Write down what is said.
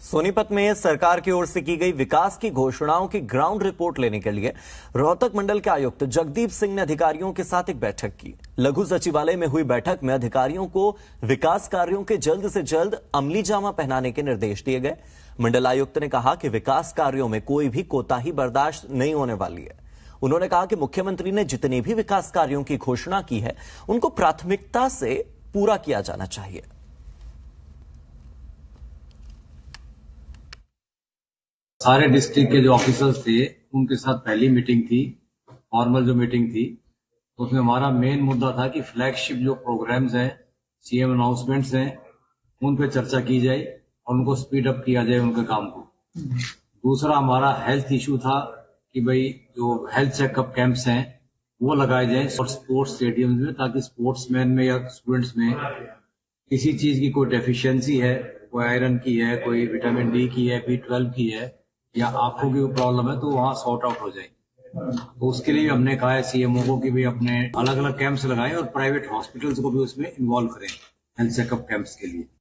सोनीपत में सरकार की ओर से की गई विकास की घोषणाओं की ग्राउंड रिपोर्ट लेने के लिए रोहतक मंडल के आयुक्त जगदीप सिंह ने अधिकारियों के साथ एक बैठक की। लघु सचिवालय में हुई बैठक में अधिकारियों को विकास कार्यों के जल्द से जल्द अमली जामा पहनाने के निर्देश दिए गए। मंडल आयुक्त ने कहा कि विकास कार्यों में कोई भी कोताही बर्दाश्त नहीं होने वाली है। उन्होंने कहा कि मुख्यमंत्री ने जितने भी विकास कार्यों की घोषणा की है उनको प्राथमिकता से पूरा किया जाना चाहिए। सारे डिस्ट्रिक्ट के जो ऑफिसर्स थे उनके साथ पहली मीटिंग थी, फॉर्मल जो मीटिंग थी उसमें हमारा मेन मुद्दा था कि फ्लैगशिप जो प्रोग्राम्स हैं, सीएम अनाउंसमेंट्स हैं, उन पे चर्चा की जाए और उनको स्पीड अप किया जाए उनके काम को। दूसरा हमारा हेल्थ इशू था कि भाई जो हेल्थ चेकअप कैंप्स हैं वो लगाए जाए और स्पोर्ट्स स्टेडियम में, ताकि स्पोर्ट्समैन में या स्टूडेंट्स में किसी चीज की कोई डेफिशिएंसी है, कोई आयरन की है, कोई विटामिन डी की है, B12 की है या आंखों की प्रॉब्लम है तो वहां सॉर्ट आउट हो जाए। तो उसके लिए हमने कहा है सीएमओ को कि भी अपने अलग अलग कैंप्स लगाएं और प्राइवेट हॉस्पिटल्स को भी उसमें इन्वॉल्व करें हेल्थ चेकअप कैंप्स के लिए।